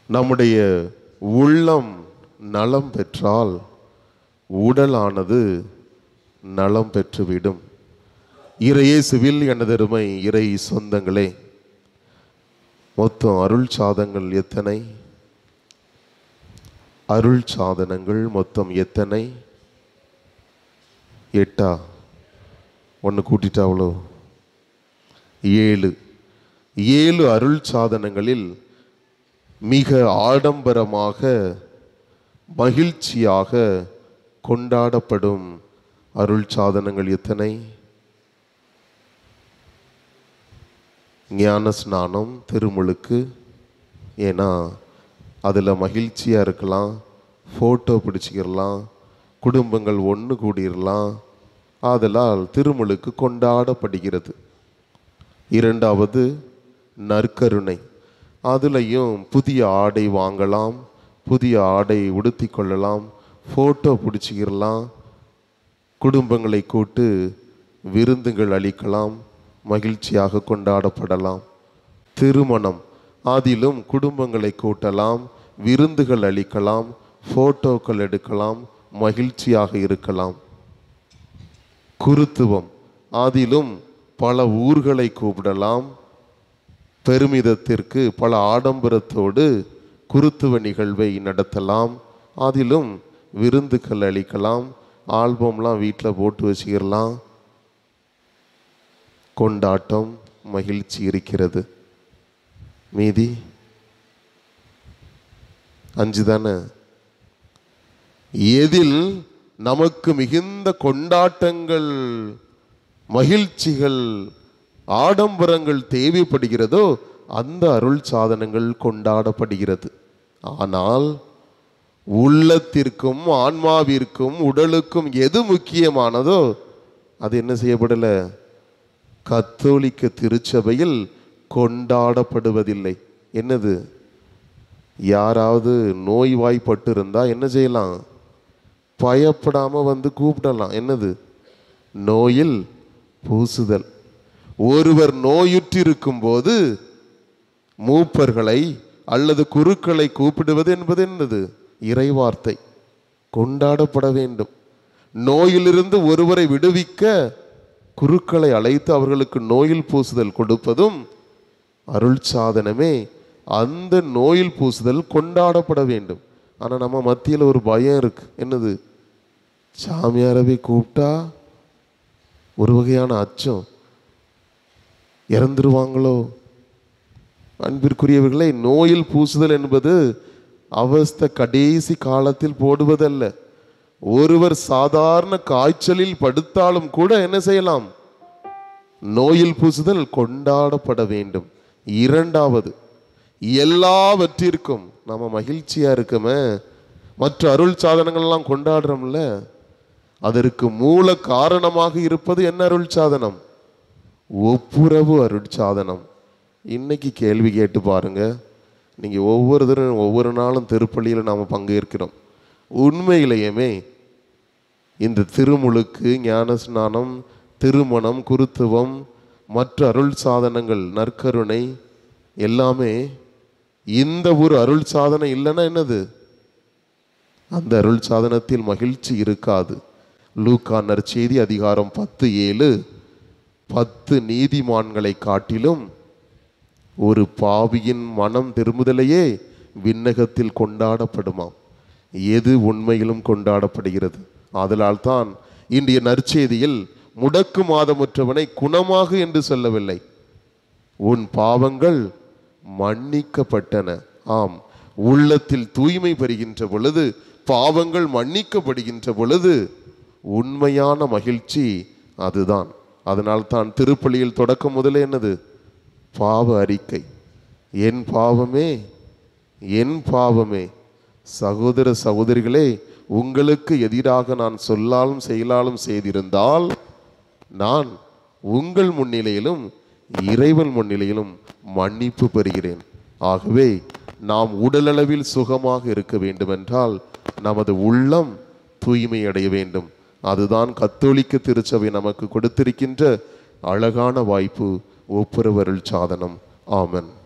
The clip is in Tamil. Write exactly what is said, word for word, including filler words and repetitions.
நம்முடைய உள்ளம் நலம் பெற்றால் உடலானது நலம் பெற்றுவிடும். இறையேசுவில் எனதருமை இறை சொந்தங்களே, மொத்தம் அருள் சாதங்கள் எத்தனை? அருள் சாதனங்கள் மொத்தம் எத்தனை? எட்டா? ஒன்று கூட்டிட்டாவளோ? ஏழு. ஏழு அருள் சாதனங்களில் மிக ஆடம்பரமாக மகிழ்ச்சியாக கொண்டாடப்படும் அருள் சாதனங்கள் எத்தனை? ஞான ஸ்நானம், திருமுழுக்கு. ஏன்னா அதில் மகிழ்ச்சியாக இருக்கலாம், ஃபோட்டோ பிடிச்சிக்கிடலாம், குடும்பங்கள் ஒன்று கூடிடலாம். ஆதலால் திருமுழுக்கு கொண்டாடப்படுகிறது. இரண்டாவது நற்கருணை. அதுலேயும் புதிய ஆடை வாங்கலாம், புதிய ஆடை உடுத்தி கொள்ளலாம், ஃபோட்டோ பிடிச்சிக்கிடலாம், குடும்பங்களை கூட்டு விருந்துகள் அளிக்கலாம், மகிழ்ச்சியாக கொண்டாடப்படலாம். திருமணம். அதிலும் குடும்பங்களை கூட்டலாம், விருந்துகள் அளிக்கலாம், ஃபோட்டோக்கள் எடுக்கலாம், மகிழ்ச்சியாக இருக்கலாம். குருத்துவம். அதிலும் பல ஊர்களை கூப்பிடலாம், பெருமிதத்திற்கு பல ஆடம்பரத்தோடு குருத்துவ நிகழ்வை நடத்தலாம். அதிலும் விருந்துகள் அளிக்கலாம், ஆல்பம்லாம் வீட்டில் போட்டு வச்சுக்கிடலாம். கொண்டாட்டம், மகிழ்ச்சி இருக்கிறது. மீதி அஞ்சு தானே. எதில் நமக்கு மிகுந்த கொண்டாட்டங்கள், மகிழ்ச்சிகள், ஆடம்பரங்கள் தேவைப்படுகிறதோ அந்த அருள் சாதனங்கள் கொண்டாடப்படுகிறது. ஆனால் உள்ளத்திற்கும் ஆன்மாவிற்கும் உடலுக்கும் எது முக்கியமானதோ அது என்ன செய்யப்படலை? கத்தோலிக்க திருச்சபையில் கொண்டாடப்படுவதில்லை. என்னது? யாராவது நோய்வாய்ப்பட்டு இருந்தால் என்ன செய்யலாம்? பயப்படாமல் வந்து கூப்பிடலாம். என்னது? நோயில் பூசுதல். ஒருவர் நோயுற்றிருக்கும் போது மூப்பர்களை அல்லது குருக்களை கூப்பிடுவது என்பது என்னது? இறைவார்த்தை. கொண்டாடப்பட வேண்டும். நோயிலிருந்து ஒருவரை விடுவிக்க குருக்களை அழைத்து அவர்களுக்கு நோயில் பூசுதல் கொடுப்பதும் அருள் சாதனமே. அந்த நோயில் பூசுதல் கொண்டாடப்பட வேண்டும். ஆனால் நம்ம மத்தியில் ஒரு பயம் இருக்கு. என்னது? சாமியாரவை கூப்பிட்டா ஒரு வகையான அச்சம், இறந்துருவாங்களோ. அன்பிற்குரியவர்களை, நோயில் பூசுதல் என்பது அவஸ்தை கடைசி காலத்தில் போடுவதல்ல. ஒருவர் சாதாரண காய்ச்சலில் படுத்தாலும் கூட என்ன செய்யலாம்? நோயில் பூசுதல் கொண்டாடப்பட வேண்டும். இரண்டாவது, எல்லாவற்றிற்கும் நம்ம மகிழ்ச்சியா இருக்கமே, மற்ற அருள் சாதனங்கள்லாம் கொண்டாடுறோம்ல, அதற்கு மூல காரணமாக இருப்பது என்ன அருள் சாதனம்? ஒப்புரவு அருள் சாதனம். இன்னைக்கு கேள்வி கேட்டு பாருங்க. நீங்க ஒவ்வொரு தரும் ஒவ்வொரு நாளும் திருப்பள்ளியில் நாம் பங்கேற்கிறோம். உண்மையிலேயுமே இந்த திருமுழுக்கு, ஞான ஸ்நானம், திருமணம், குருத்துவம், மற்ற அருள் சாதனங்கள், நற்கருணை எல்லாமே இந்த ஒரு அருள் சாதனம் இல்லைன்னா என்னது? அந்த அருள் சாதனத்தில் மகிழ்ச்சி இருக்காது. லூக்கா நற்செய்தி அதிகாரம் பத்து ஏழு, பத்து நீதிமான்களை காட்டிலும் ஒரு பாவியின் மனம் திரும்புதலையே விண்ணகத்தில் கொண்டாடப்படுமாம். எது உண்மையிலும் கொண்டாடப்படுகிறது. ஆதலால் தான் இன்றைய நற்செய்தியில் முடக்கு மாதமுற்றவனை குணமாக என்று சொல்லவில்லை, உன் பாவங்கள் மன்னிக்கப்பட்டன. ஆம், உள்ளத்தில் தூய்மை பெறுகின்ற பொழுது, பாவங்கள் மன்னிக்கப்படுகின்ற பொழுது உண்மையான மகிழ்ச்சி அதுதான். அதனால் தான் திருப்பலியில் தொடக்கம் முதலே என்னது? பாவ அறிக்கை. என் பாவமே, என் பாவமே. சகோதர சகோதரிகளே, உங்களுக்கு எதிராக நான் சொல்லாலும் செயலாலும் செய்திருந்தால் நான் உங்கள் முன்னிலையிலும் இறைவன் முன்னிலையிலும் மன்னிப்பு பெறுகிறேன். ஆகவே நாம் உடலளவில் சுகமாக இருக்க வேண்டுமென்றால் நமது உள்ளம் தூய்மை அடைய வேண்டும். அதுதான் கத்தோலிக்க திருச்சபை நமக்கு கொடுத்திருக்கின்ற அழகான வாய்ப்பு, ஒப்புரவு அருள் சாதனம். ஆமென்.